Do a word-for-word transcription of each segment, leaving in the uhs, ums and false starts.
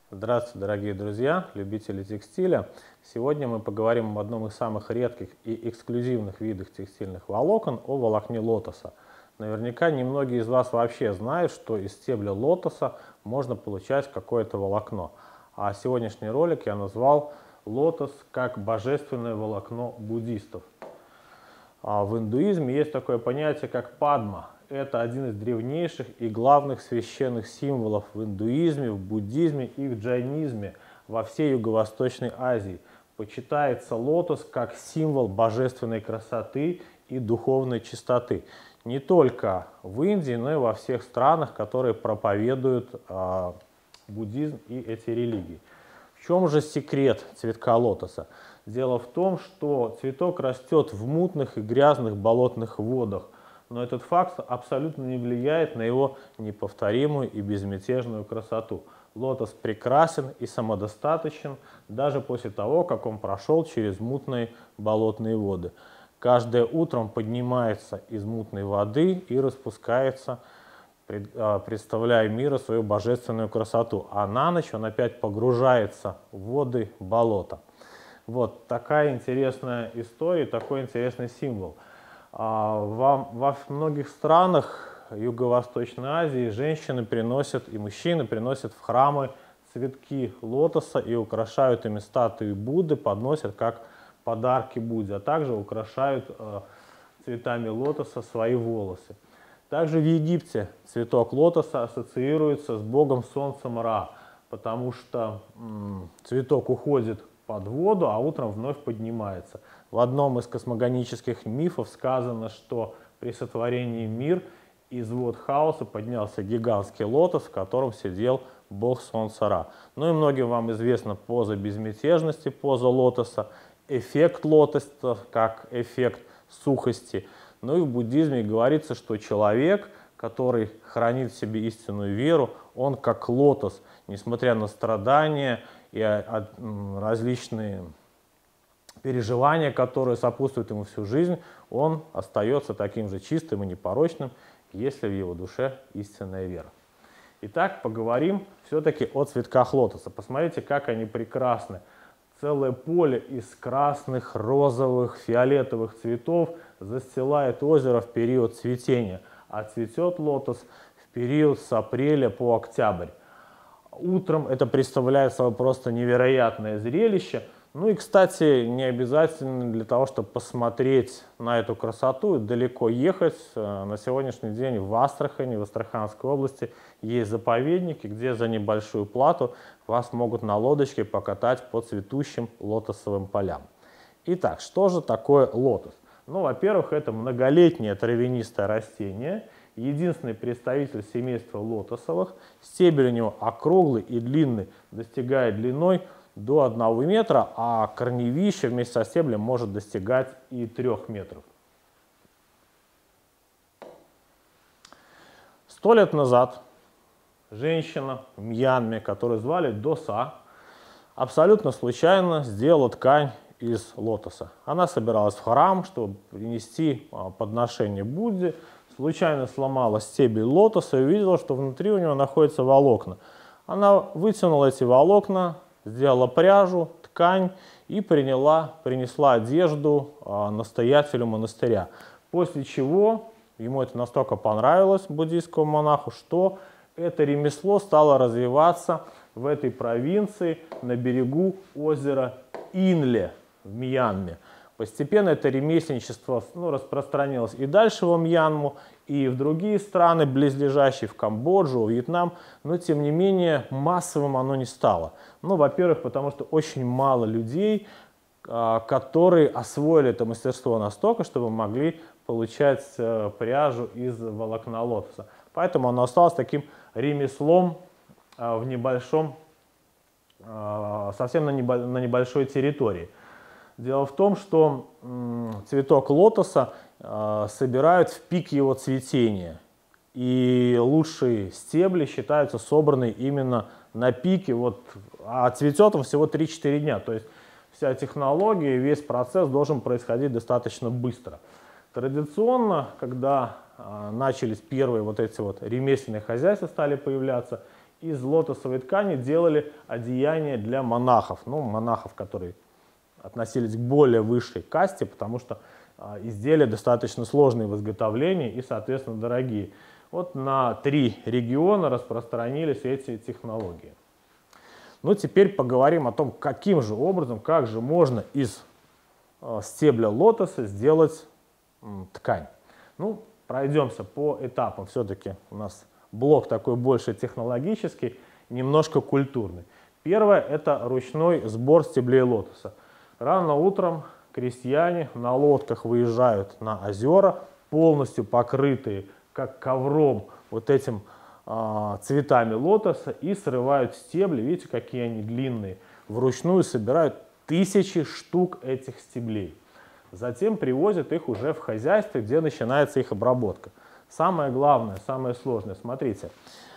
Здравствуйте, дорогие друзья, любители текстиля. Сегодня мы поговорим об одном из самых редких и эксклюзивных видах текстильных волокон, о волокне лотоса. Наверняка немногие из вас вообще знают, что из стебля лотоса можно получать какое-то волокно. А сегодняшний ролик я назвал «Лотос как божественное волокно буддистов». А в индуизме есть такое понятие, как падма. Это один из древнейших и главных священных символов в индуизме, в буддизме и в джайнизме во всей Юго-Восточной Азии. Почитается лотос как символ божественной красоты и духовной чистоты. Не только в Индии, но и во всех странах, которые проповедуют э, буддизм и эти религии. В чем же секрет цветка лотоса? Дело в том, что цветок растет в мутных и грязных болотных водах, но этот факт абсолютно не влияет на его неповторимую и безмятежную красоту. Лотос прекрасен и самодостаточен даже после того, как он прошел через мутные болотные воды. Каждое утро он поднимается из мутной воды и распускается, представляя миру свою божественную красоту, а на ночь он опять погружается в воды болота. Вот такая интересная история, такой интересный символ. Во, во многих странах Юго-Восточной Азии женщины приносят и мужчины приносят в храмы цветки лотоса и украшают ими статуи Будды, подносят как подарки Будде, а также украшают э, цветами лотоса свои волосы. Также в Египте цветок лотоса ассоциируется с богом солнцем Ра, потому что м, цветок уходит под воду, а утром вновь поднимается. В одном из космогонических мифов сказано, что при сотворении мира из вод хаоса поднялся гигантский лотос, в котором сидел бог солнца Ра. Ну и многим вам известна поза безмятежности, поза лотоса, эффект лотоса как эффект сухости. Ну и в буддизме говорится, что человек, который хранит в себе истинную веру, он как лотос, несмотря на страдания и различные переживания, которые сопутствуют ему всю жизнь, он остается таким же чистым и непорочным, если в его душе истинная вера. Итак, поговорим все-таки о цветках лотоса. Посмотрите, как они прекрасны. Целое поле из красных, розовых, фиолетовых цветов застилает озеро в период цветения, а цветет лотос в период с апреля по октябрь. Утром это представляет собой просто невероятное зрелище. Ну и, кстати, не обязательно для того, чтобы посмотреть на эту красоту, далеко ехать. На сегодняшний день в Астрахани, в Астраханской области, есть заповедники, где за небольшую плату вас могут на лодочке покатать по цветущим лотосовым полям. Итак, что же такое лотос? Ну, во-первых, это многолетнее травянистое растение, единственный представитель семейства лотосовых. Стебель у него округлый и длинный, достигает длиной до одного метра, а корневище вместе со стеблем может достигать и трёх метров. Сто лет назад женщина в Мьянме, которую звали Доса, абсолютно случайно сделала ткань из лотоса. Она собиралась в храм, чтобы принести подношение Будде, случайно сломала стебель лотоса и увидела, что внутри у него находятся волокна. Она вытянула эти волокна, сделала пряжу, ткань и приняла, принесла одежду а, настоятелю монастыря. После чего ему это настолько понравилось, буддийскому монаху, что это ремесло стало развиваться в этой провинции на берегу озера Инле в Мьянме. Постепенно это ремесленничество ну, распространилось и дальше во Мьянму, и в другие страны, близлежащие, в Камбоджу, Вьетнам, но тем не менее массовым оно не стало. Ну, во-первых, потому что очень мало людей, которые освоили это мастерство настолько, чтобы могли получать пряжу из волокна лотоса. Поэтому оно осталось таким ремеслом в небольшом, совсем на небольшой территории. Дело в том, что цветок лотоса э, собирают в пик его цветения. И лучшие стебли считаются собраны именно на пике, вот, а цветет он всего три-четыре дня. То есть вся технология, весь процесс должен происходить достаточно быстро. Традиционно, когда э, начались первые вот эти вот ремесленные хозяйства стали появляться, из лотосовой ткани делали одеяния для монахов. Ну, монахов, которые относились к более высшей касте, потому что а, изделия достаточно сложные в изготовлении и, соответственно, дорогие. Вот на три региона распространились эти технологии. Ну, теперь поговорим о том, каким же образом, как же можно из э, стебля лотоса сделать м, ткань. Ну, пройдемся по этапам. Все-таки у нас блок такой больше технологический, немножко культурный. Первое – это ручной сбор стеблей лотоса. Рано утром крестьяне на лодках выезжают на озера, полностью покрытые, как ковром, вот этим а, цветами лотоса, и срывают стебли. Видите, какие они длинные. Вручную собирают тысячи штук этих стеблей. Затем привозят их уже в хозяйство, где начинается их обработка. Самое главное, самое сложное, смотрите,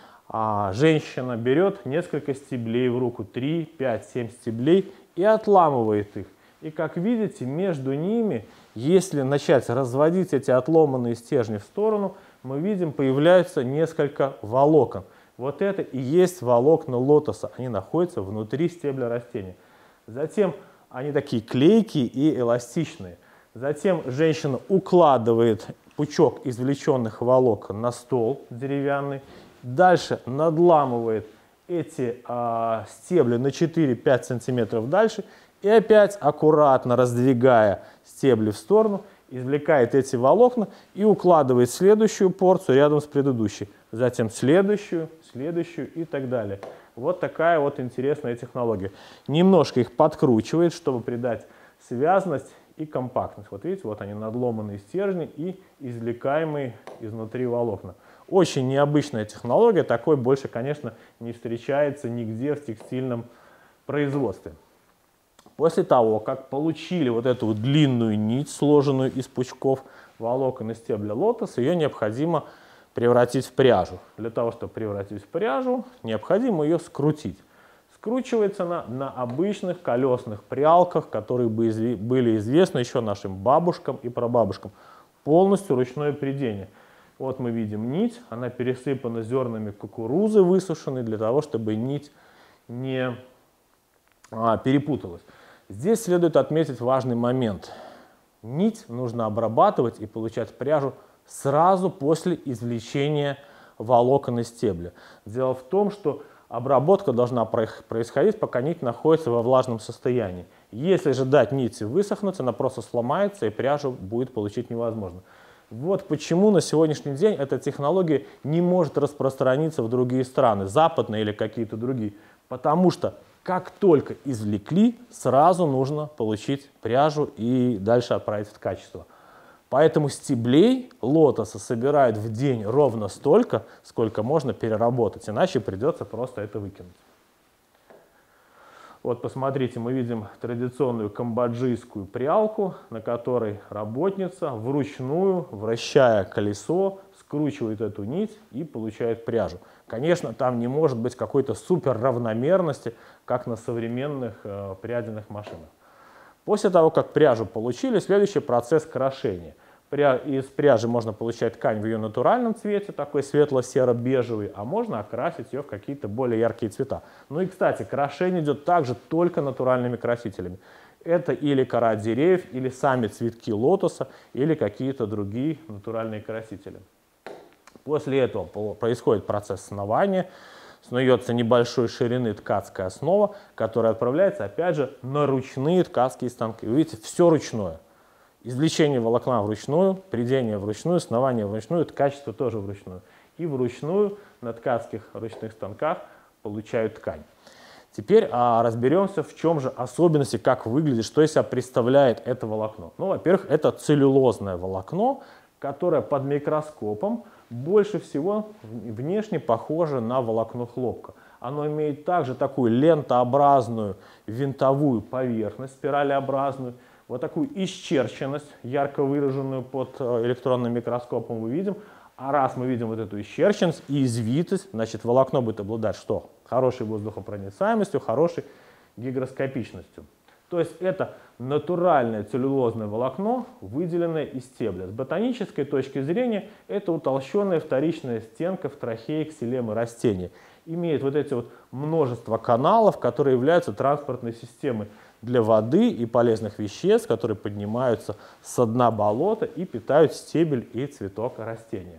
а, женщина берет несколько стеблей в руку, три, пять, семь стеблей, и отламывает их. И как видите, между ними, если начать разводить эти отломанные стержни в сторону, мы видим, появляются несколько волокон. Вот это и есть волокна лотоса. Они находятся внутри стебля растения. Затем они такие клейкие и эластичные. Затем женщина укладывает пучок извлеченных волокон на стол деревянный. Дальше надламывает эти а, стебли на четыре-пять сантиметров дальше. И опять аккуратно раздвигая стебли в сторону, извлекает эти волокна и укладывает следующую порцию рядом с предыдущей. Затем следующую, следующую и так далее. Вот такая вот интересная технология. Немножко их подкручивает, чтобы придать связность и компактность. Вот видите, вот они, надломанные стержни и извлекаемые изнутри волокна. Очень необычная технология. Такой больше, конечно, не встречается нигде в текстильном производстве. После того, как получили вот эту вот длинную нить, сложенную из пучков волокон и стебля лотоса, ее необходимо превратить в пряжу. Для того, чтобы превратить в пряжу, необходимо ее скрутить. Скручивается она на обычных колесных прялках, которые были известны еще нашим бабушкам и прабабушкам. Полностью ручное прядение. Вот мы видим нить, она пересыпана зернами кукурузы высушенной, для того, чтобы нить не а, перепуталась. Здесь следует отметить важный момент. Нить нужно обрабатывать и получать пряжу сразу после извлечения волокон из стебля. Дело в том, что обработка должна происходить, пока нить находится во влажном состоянии. Если же дать нити высохнуть, она просто сломается и пряжу будет получить невозможно. Вот почему на сегодняшний день эта технология не может распространиться в другие страны, западные или какие-то другие. Потому что как только извлекли, сразу нужно получить пряжу и дальше отправить в качество. Поэтому стеблей лотоса собирают в день ровно столько, сколько можно переработать, иначе придется просто это выкинуть. Вот посмотрите, мы видим традиционную камбоджийскую прялку, на которой работница вручную, вращая колесо, скручивает эту нить и получает пряжу. Конечно, там не может быть какой-то супер равномерности, как на современных э, прядиных машинах. После того, как пряжу получили, следующий процесс крошения. Пря... Из пряжи можно получать ткань в ее натуральном цвете, такой светло-серо-бежевый, а можно окрасить ее в какие-то более яркие цвета. Ну и, кстати, крошение идет также только натуральными красителями. Это или кора деревьев, или сами цветки лотоса, или какие-то другие натуральные красители. После этого происходит процесс снования, снуется небольшой ширины ткацкая основа, которая отправляется, опять же, на ручные ткацкие станки. Вы видите, все ручное. Извлечение волокна вручную, прядение вручную, снование вручную, качество тоже вручную. И вручную на ткацких ручных станках получают ткань. Теперь а, разберемся, в чем же особенности, как выглядит, что из себя представляет это волокно. Ну, во-первых, это целлюлозное волокно, которое под микроскопом больше всего внешне похоже на волокно хлопка. Оно имеет также такую лентообразную винтовую поверхность, спиралеобразную, вот такую исчерченность, ярко выраженную под электронным микроскопом мы видим. А раз мы видим вот эту исчерченность и извитость, значит, волокно будет обладать что? Хорошей воздухопроницаемостью, хорошей гигроскопичностью. То есть это натуральное целлюлозное волокно, выделенное из стебля. С ботанической точки зрения это утолщенная вторичная стенка в трахее ксилемы растения. имеет вот эти вот множество каналов, которые являются транспортной системой для воды и полезных веществ, которые поднимаются со дна болота и питают стебель и цветок растения.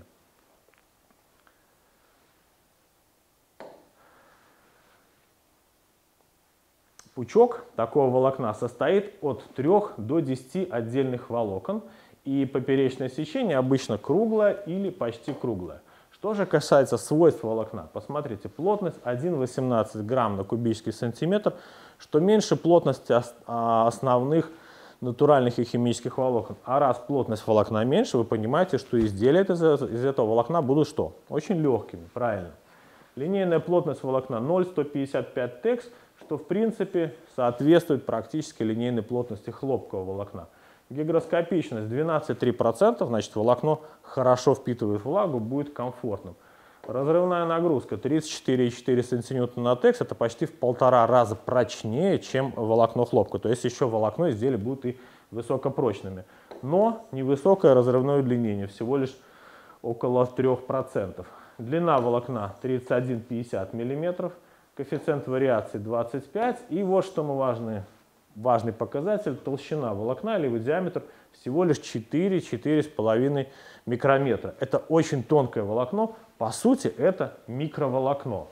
Пучок такого волокна состоит от трёх до десяти отдельных волокон, и поперечное сечение обычно круглое или почти круглое. Что же касается свойств волокна, посмотрите, плотность один целых восемнадцать сотых грамм на кубический сантиметр, что меньше плотности основных натуральных и химических волокон. А раз плотность волокна меньше, вы понимаете, что изделия из этого волокна будут что? Очень легкими, правильно. Линейная плотность волокна ноль целых сто пятьдесят пять текс, что в принципе соответствует практически линейной плотности хлопкового волокна. Гигроскопичность двенадцать целых три десятых процента, значит волокно хорошо впитывает влагу, будет комфортным. Разрывная нагрузка тридцать четыре целых четыре десятых сантиметра на текс, это почти в полтора раза прочнее, чем волокно хлопка. То есть еще волокно изделия будут и высокопрочными. Но невысокое разрывное удлинение, всего лишь около трёх процентов. Длина волокна тридцать один целых пятьдесят сотых миллиметра, коэффициент вариации двадцать пять. И вот что мы важный, важный показатель, толщина волокна или его диаметр всего лишь четыре — четыре с половиной микрометра. Это очень тонкое волокно, по сути это микроволокно.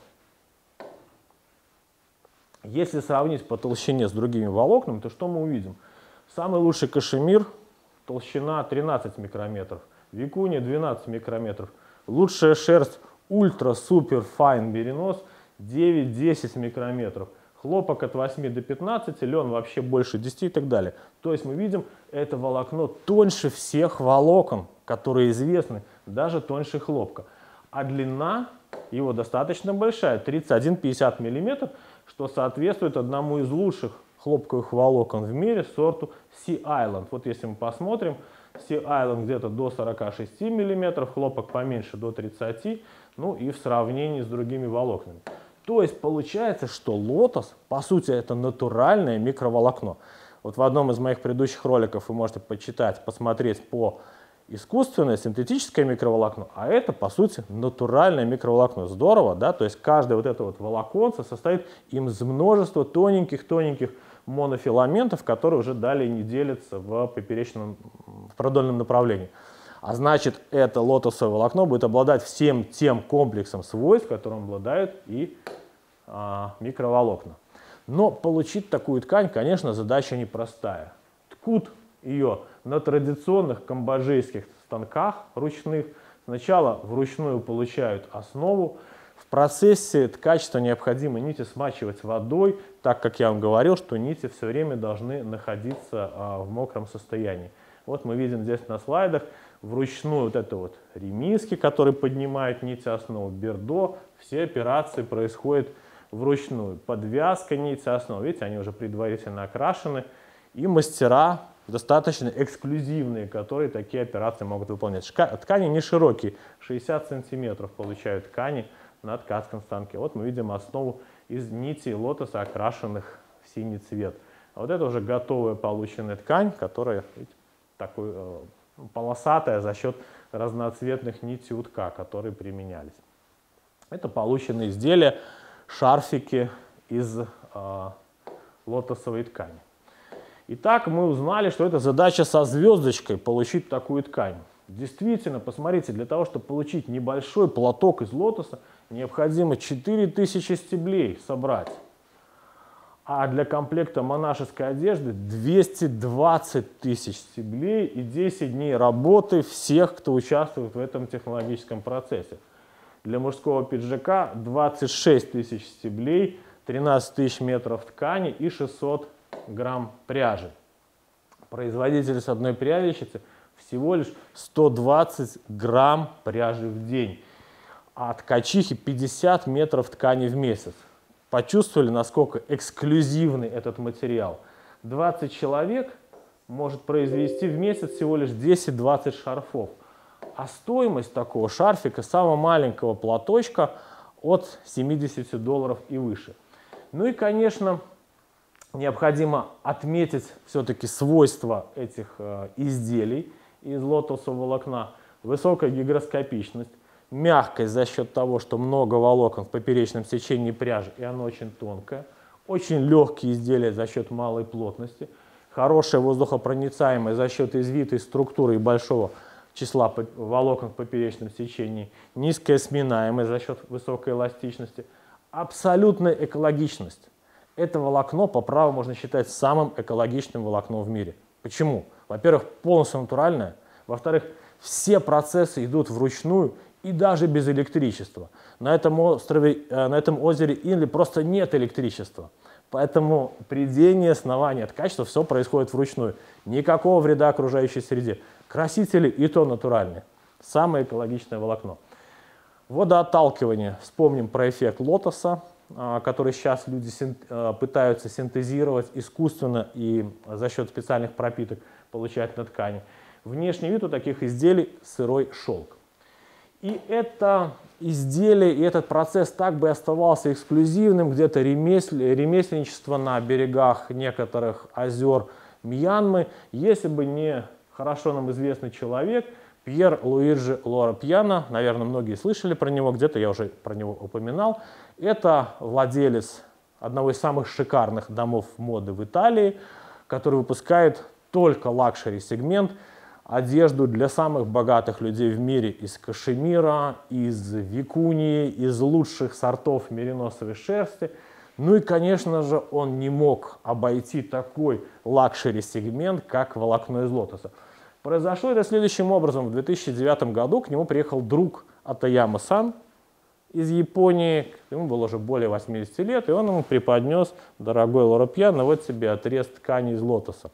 Если сравнить по толщине с другими волокнами, то что мы увидим? Самый лучший кашемир, толщина тринадцать микрометров, викуния двенадцать микрометров. Лучшая шерсть ультра супер файн меринос девять — десять микрометров. Хлопок от восьми до пятнадцати, лен вообще больше десяти и так далее. То есть мы видим, это волокно тоньше всех волокон, которые известны, даже тоньше хлопка. А длина его достаточно большая, тридцать один целых пятьдесят сотых миллиметра, что соответствует одному из лучших хлопковых волокон в мире, сорту Sea Island. Вот если мы посмотрим, Sea Island где-то до сорока шести миллиметров, хлопок поменьше до тридцати, ну и в сравнении с другими волокнами. То есть получается, что лотос, по сути, это натуральное микроволокно. Вот в одном из моих предыдущих роликов вы можете почитать, посмотреть по искусственное, синтетическое микроволокно, а это, по сути, натуральное микроволокно. Здорово, да? То есть каждое вот это вот волоконце состоит из множества тоненьких-тоненьких монофиламентов, которые уже далее не делятся в поперечном, в продольном направлении. А значит, это лотосовое волокно будет обладать всем тем комплексом свойств, которым обладают и а, микроволокна. Но получить такую ткань, конечно, задача непростая. Ткут ее на традиционных камбоджийских станках ручных. Сначала вручную получают основу. В процессе ткачества необходимо нити смачивать водой, так как я вам говорил, что нити все время должны находиться а, в мокром состоянии. Вот мы видим здесь на слайдах вручную вот это вот ремиски, которые поднимают нити основы, бердо. Все операции происходят вручную. Подвязка нити основы, видите, они уже предварительно окрашены. И мастера достаточно эксклюзивные, которые такие операции могут выполнять. Ткани не широкие, шестьдесят сантиметров получают ткани на ткацком станке. Вот мы видим основу из нитей лотоса, окрашенных в синий цвет. А вот это уже готовая полученная ткань, которая, видите, такой э, полосатая за счет разноцветных нитей утка, которые применялись. Это полученные изделия, шарфики из э, лотосовой ткани. Итак, мы узнали, что это задача со звездочкой получить такую ткань. Действительно, посмотрите, для того, чтобы получить небольшой платок из лотоса, необходимо четыре тысячи стеблей собрать. А для комплекта монашеской одежды двести двадцать тысяч стеблей и десять дней работы всех, кто участвует в этом технологическом процессе. Для мужского пиджака двадцать шесть тысяч стеблей, тринадцать тысяч метров ткани и шестьсот грамм пряжи. Производительность одной пряльщицы всего лишь сто двадцать грамм пряжи в день, а ткачихи пятьдесят метров ткани в месяц. Почувствовали, насколько эксклюзивный этот материал? двадцать человек может произвести в месяц всего лишь десять-двадцать шарфов. А стоимость такого шарфика, самого маленького платочка, от семидесяти долларов и выше. Ну и, конечно, необходимо отметить все-таки свойства этих э, изделий из лотосового волокна. Высокая гигроскопичность, мягкость за счет того, что много волокон в поперечном сечении пряжи, и оно очень тонкое. Очень легкие изделия за счет малой плотности. Хорошая воздухопроницаемость за счет извитой структуры и большого числа волокон в поперечном сечении. Низкая сминаемость за счет высокой эластичности. Абсолютная экологичность. Это волокно по праву можно считать самым экологичным волокном в мире. Почему? Во-первых, полностью натуральное. Во-вторых, все процессы идут вручную и даже без электричества. На этом острове, на этом озере Инли просто нет электричества. Поэтому придение, основание, качество, все происходит вручную. Никакого вреда окружающей среде. Красители и то натуральные. Самое экологичное волокно. Водоотталкивание. Вспомним про эффект лотоса, который сейчас люди пытаются синтезировать искусственно и за счет специальных пропиток получать на ткани. Внешний вид у таких изделий – сырой шелк. И это изделие, и этот процесс так бы оставался эксклюзивным, где-то ремесл, ремесленничество на берегах некоторых озер Мьянмы, если бы не хорошо нам известный человек Пьер Луиджи Лора Пьяно. Наверное, многие слышали про него, где-то я уже про него упоминал. Это владелец одного из самых шикарных домов моды в Италии, который выпускает только лакшери-сегмент, одежду для самых богатых людей в мире из кашемира, из викунии, из лучших сортов мериносовой шерсти. Ну и, конечно же, он не мог обойти такой лакшери-сегмент, как волокно из лотоса. Произошло это следующим образом. В две тысячи девятом году к нему приехал друг Атаяма-сан из Японии. Ему было уже более восьмидесяти лет, и он ему преподнес: дорогой Лора Пьяно, вот тебе отрез ткани из лотоса.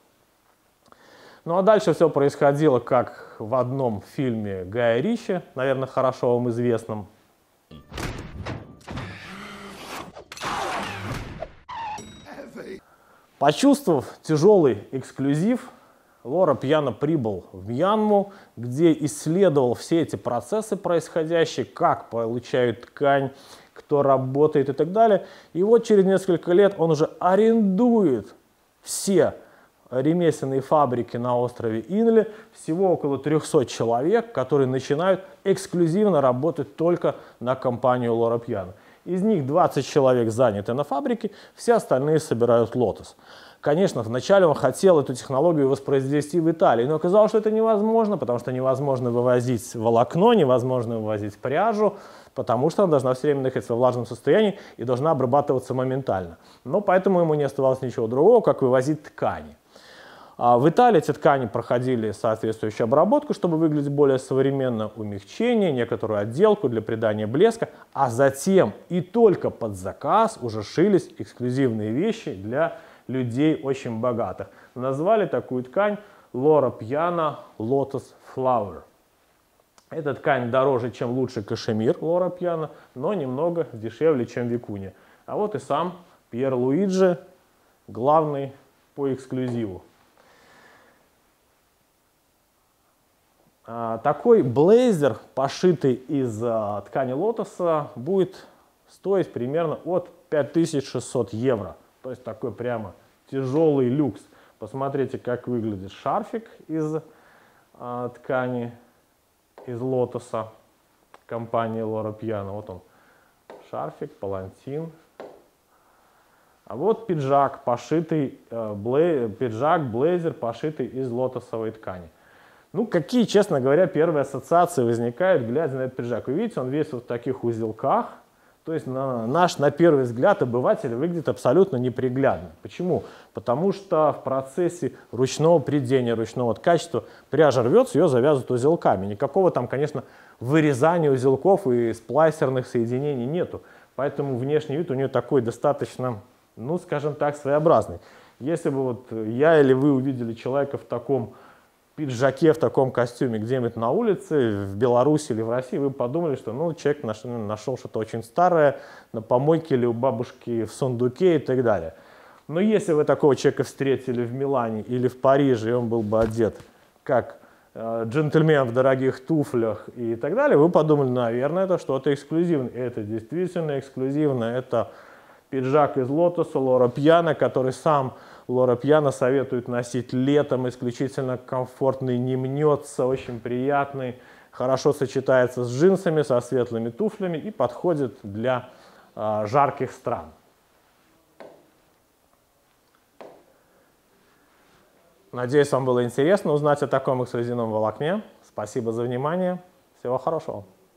Ну а дальше все происходило, как в одном фильме Гая Ричи, наверное, хорошо вам известном. Почувствовав тяжелый эксклюзив, Лора Пьяно прибыл в Мьянму, где исследовал все эти процессы происходящие, как получают ткань, кто работает и так далее. И вот через несколько лет он уже арендует все ремесленные фабрики на острове Инли, всего около трёхсот человек, которые начинают эксклюзивно работать только на компанию Лора Пьяно. Из них двадцать человек заняты на фабрике, все остальные собирают лотос. Конечно, вначале он хотел эту технологию воспроизвести в Италии, но оказалось, что это невозможно, потому что невозможно вывозить волокно, невозможно вывозить пряжу, потому что она должна все время находиться во влажном состоянии и должна обрабатываться моментально. Но поэтому ему не оставалось ничего другого, как вывозить ткани. В Италии эти ткани проходили соответствующую обработку, чтобы выглядеть более современно, умягчение, некоторую отделку для придания блеска, а затем и только под заказ уже шились эксклюзивные вещи для людей очень богатых. Назвали такую ткань Лора Пьяно Lotus Flower. Эта ткань дороже, чем лучший кашемир Лора Пьяно, но немного дешевле, чем викуния. А вот и сам Пьер Луиджи, главный по эксклюзиву. Такой блейзер, пошитый из а, ткани лотоса, будет стоить примерно от пяти тысяч шестисот евро. То есть такой прямо тяжелый люкс. Посмотрите, как выглядит шарфик из а, ткани из лотоса компании Лора Пьяно. Вот он, шарфик, палантин. А вот пиджак, пошитый, э, блей, пиджак, блейзер, пошитый из лотосовой ткани. Ну, какие, честно говоря, первые ассоциации возникают, глядя на этот пиджак? Вы видите, он весь вот в таких узелках. То есть на, наш, на первый взгляд, обыватель выглядит абсолютно неприглядно. Почему? Потому что в процессе ручного придения, ручного качества пряжа рвется, ее завязывают узелками. Никакого там, конечно, вырезания узелков и сплайсерных соединений нету. Поэтому внешний вид у нее такой достаточно, ну, скажем так, своеобразный. Если бы вот я или вы увидели человека в таком пиджаке, в таком костюме где-нибудь на улице, в Беларуси или в России, вы подумали, что ну, человек нашел, нашел что-то очень старое на помойке или у бабушки в сундуке и так далее. Но если вы такого человека встретили в Милане или в Париже, и он был бы одет как э, джентльмен в дорогих туфлях и так далее, вы подумали, наверное, это что-то эксклюзивное. И это действительно эксклюзивно. Это пиджак из лотоса Лора Пьяно, который сам Лора Пьяно советует носить летом, исключительно комфортный, не мнется, очень приятный, хорошо сочетается с джинсами, со светлыми туфлями и подходит для э, жарких стран. Надеюсь, вам было интересно узнать о таком эксклюзивном волокне. Спасибо за внимание. Всего хорошего.